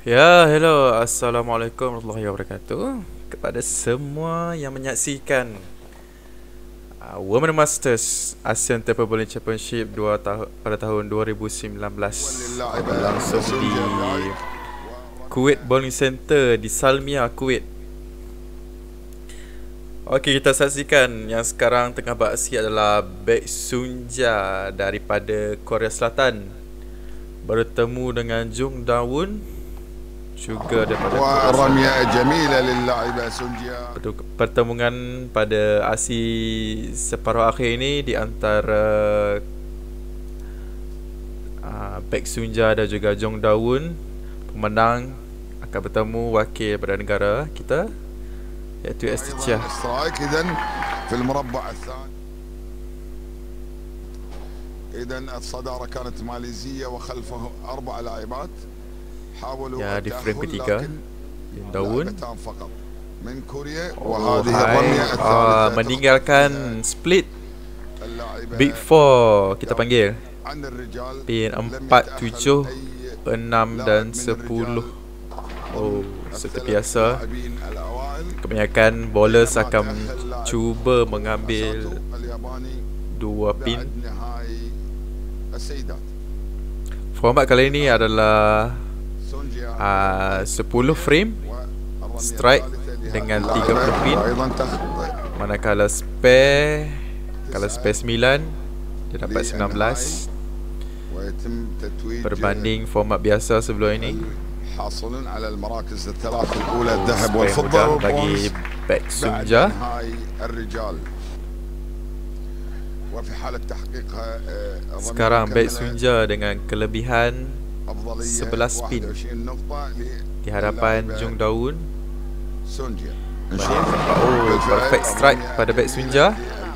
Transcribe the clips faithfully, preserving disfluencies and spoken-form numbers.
Ya, hello, assalamualaikum warahmatullahi wabarakatuh kepada semua yang menyaksikan uh, Women Masters Asian Table Bowling Championship dua tahu- pada tahun dua ribu sembilan belas berlangsung di Kuwait Bowling Center di Salmiah, Kuwait. Okey, kita saksikan yang sekarang tengah beraksi adalah Baek Soonja daripada Korea Selatan bertemu dengan Jung Da-won juga daripada ورمية جميلة للاعبة سونجيا. Pertemuan pada aksi separuh akhir ini di antara uh, Baek Soonja dan juga Jung Da-won. Pemenang akan bertemu wakil pada negara kita iaitu Estechia. إذن في المربع الثاني إذن الصدارة كانت ماليزية وخلفه أربع لاعبات. Ya, di frame ketiga Jung Da-won oh, hai, uh, meninggalkan split Big Four kita panggil pin empat, tujuh, enam dan sepuluh. Oh, seperti biasa kebanyakan bowlers akan cuba mengambil dua pin. Format kali ini adalah Uh, sepuluh frame strike dengan tiga puluh pin, manakala spare kalau spare sembilan dia dapat sembilan belas berbanding format biasa sebelum ini. Spare mudah bagi Baek Soonja. Sekarang Baek Soonja dengan kelebihan sebelas pin di hadapan Jung Da-won. Oh, perfect strike pada Baek Soonja.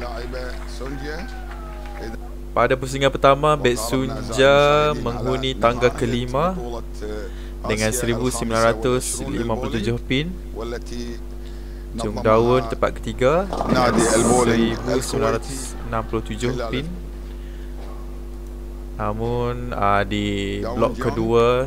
Pada pusingan pertama, Baek Soonja menghuni tangga kelima dengan seribu sembilan ratus lima puluh tujuh pin. Jung Da-won tempat ketiga seribu sembilan ratus enam puluh tujuh pin. Namun uh, di blok kedua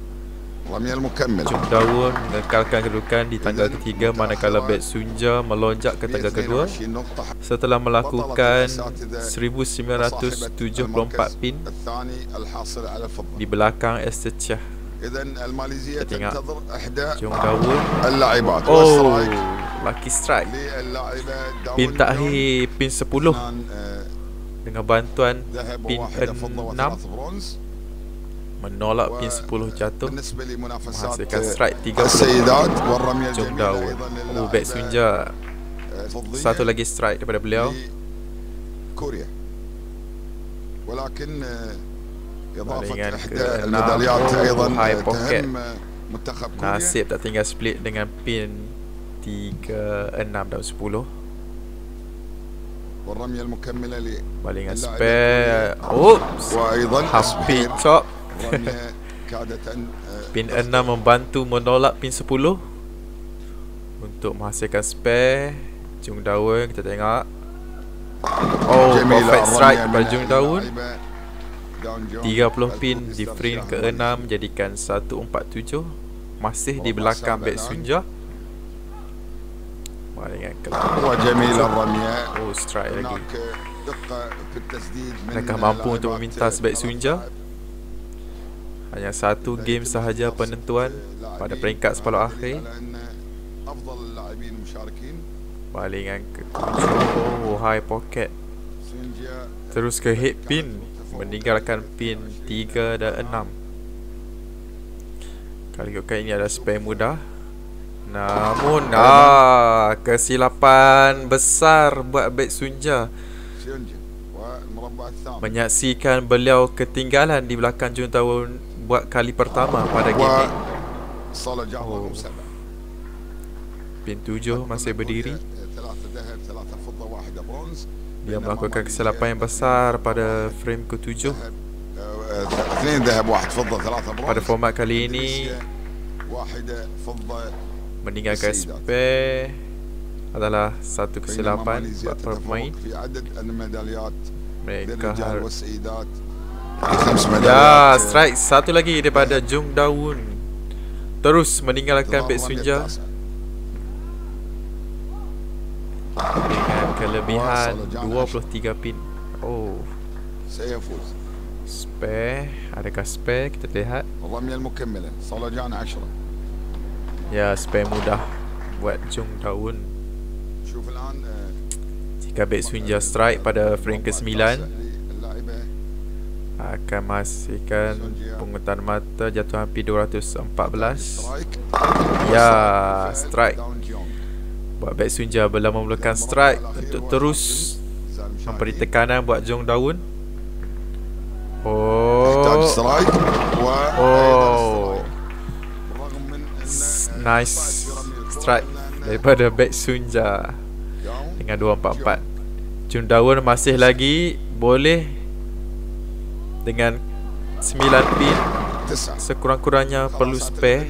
Jung Da-won mengekalkan kedudukan di tangga ketiga, manakala Baek Soonja melonjak ke tangga kedua setelah melakukan seribu sembilan ratus tujuh puluh empat pin di belakang Estechia. Kita tengok Jung Da-won. Oh, lucky strike. Pin takhir pin sepuluh dengan bantuan pin enam menolak pin sepuluh jatuh, menghasilkan strike tiga puluh. Jung Da-won. Oh, Baek Soonja satu lagi strike daripada beliau. Balingan ke enam. Oh, high pocket. Nasib tak tinggal split dengan pin tiga, enam dan sepuluh. Balingan spare. Oops, hampir chop. Pin enam membantu menolak pin sepuluh untuk menghasilkan spare. Jung Da-won, kita tengok. Oh, perfect strike pada Jung Da-won. tiga puluh pin di frame ke enam jadikan seratus empat puluh tujuh. Masih di belakang Baek Soonja. Balingan ke oh, strike lagi. Adakah mampu untuk memintas Baek Soonja? Hanya satu game sahaja penentuan pada peringkat separuh akhir. Balingan ke tujuh. Oh, high pocket. Terus ke head pin, meninggalkan pin tiga dan enam. Kalau ikutkan ini adalah spare mudah. Namun ah, kesilapan besar buat Baek Soonja, menyaksikan beliau ketinggalan di belakang Jung Da-won buat kali pertama pada game ini. Oh. Pin tujuh masih berdiri. Dia melakukan kesilapan yang besar pada frame ke tujuh. Pada format kali ini meninggalkan spare adalah satu kesilapan buat para pemain. Mereka harus ya, strike satu lagi daripada Jung Da-won. terus meninggalkan Baek Sunja dengan kelebihan dua puluh tiga pin. Oh, سيفوز. spare, adakah spare? Kita lihat. الرمية المكملة صولجان عشرة. Ya, spare mudah buat Jung Daun. شوف الآن Jika Baek Sunja strike pada frame ke sembilan, akan menghasilkan pungutan mata jatuh hampir dua ratus empat belas. Ya, strike. Buat Baek Sunja belum memerlukan strike untuk terus memberi tekanan buat Jung Daun. Oh, oh, nice strike daripada Baek Sunja dengan dua empat empat. Jung Daun masih lagi boleh dengan sembilan pin. Sekurang-kurangnya perlu spare.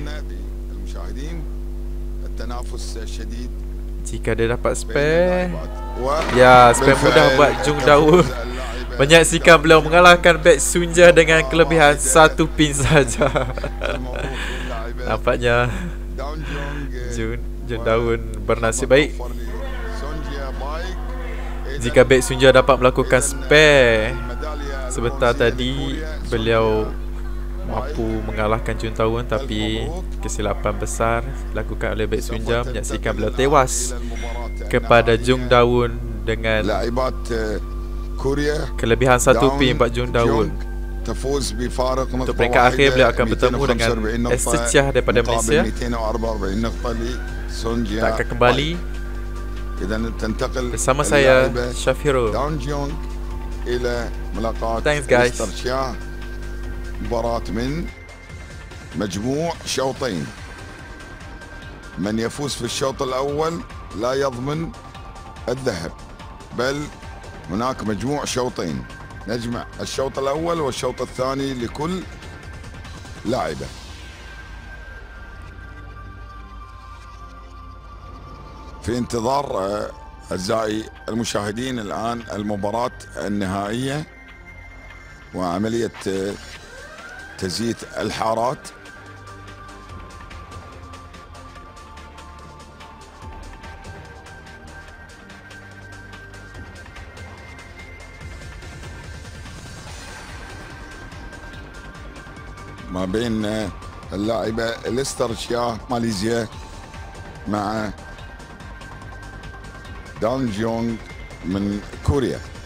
Jika dia dapat spare, ya, spare mudah buat Jung Daun menyaksikan beliau mengalahkan Baek Sunja dengan kelebihan satu pin saja. Nampaknya Jung, Jung Daun bernasib baik. Jika Baek Sunja dapat melakukan spare sebentar tadi, beliau mampu mengalahkan Jung Daun, tapi kesilapan besar dilakukan oleh Baek Sunja menyaksikan beliau tewas kepada Jung Daun dengan kelebihan satu pin buat Jung Daun. Untuk peringkat akhir, beliau akan bertemu dengan Esteciah daripada Malaysia. Kita akan kembali bersama saya, Syafirul. Thanks guys. مباراة من مجموع شوطين. من يفوز في الشوط الأول لا يضمن الذهب، بل هناك مجموع شوطين نجمع الشوط الأول والشوط الثاني لكل لاعبة. في انتظار أعزائي المشاهدين الآن المباراة النهائية وعملية تزييت الحارات. ما بين اللاعبة إليستر شياه ماليزيا مع دان جيونغ من كوريا.